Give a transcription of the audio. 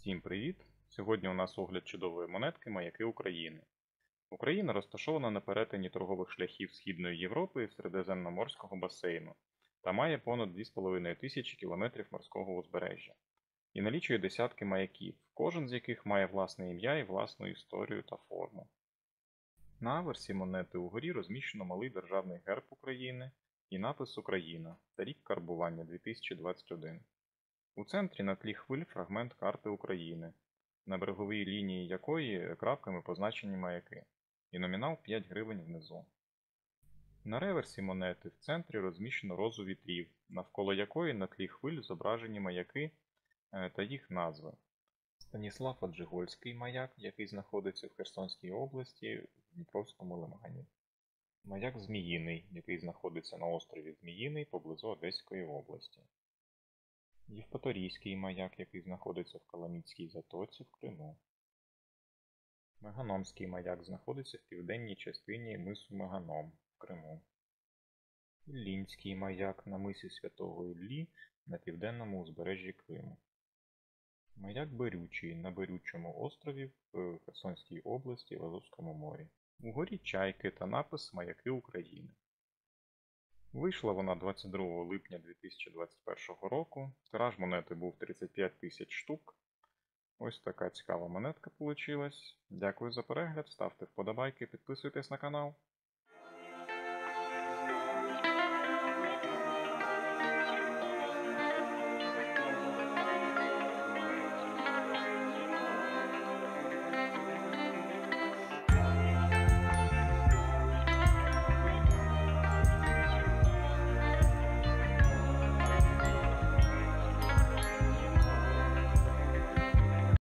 Всім привіт! Сьогодні у нас огляд чудової монетки «Маяки України». Україна розташована на перетині торгових шляхів Східної Європи і Середземноморського басейну та має понад 2500 кілометрів морського узбережжя. І налічує десятки маяків, кожен з яких має власне ім'я і власну історію та форму. На аверсі монети угорі розміщено малий державний герб України і напис «Україна» та рік карбування 2021. У центрі на тлі хвиль фрагмент карти України, на береговій лінії якої крапками позначені маяки, і номінал 5 гривень внизу. На реверсі монети в центрі розміщено розу вітрів, навколо якої на тлі хвиль зображені маяки та їх назви. Станіслав Аджигольський маяк, який знаходиться в Херсонській області в Дніпровському лимані. Маяк Зміїний, який знаходиться на острові Зміїний поблизу Одеської області. Євпаторійський маяк, який знаходиться в Каламітській затоці в Криму. Меганомський маяк знаходиться в південній частині мису Меганом в Криму. Іллінський маяк на мисі Святого Іллі на південному узбережжі Криму. Маяк Берючий на Берючому острові в Херсонській області в Азовському морі. Угорі чайки та напис «Маяки України». Вийшла вона 22 липня 2021 року. Тираж монети був 35 тисяч штук. Ось така цікава монетка вийшла. Дякую за перегляд, ставте вподобайки, підписуйтесь на канал.